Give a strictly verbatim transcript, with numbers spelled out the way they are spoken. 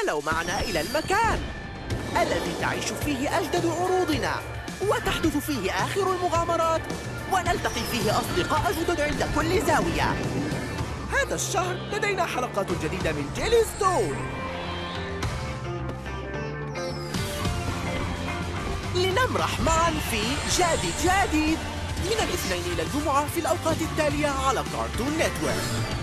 تعالوا معنا إلى المكان الذي تعيش فيه أجدد عروضنا وتحدث فيه آخر المغامرات ونلتقي فيه أصدقاء جدد عند كل زاوية. هذا الشهر لدينا حلقات جديدة من جيلي ستون، لنمرح معا في جديد جديد من الاثنين إلى الجمعة في الأوقات التالية على كارتون نتورك.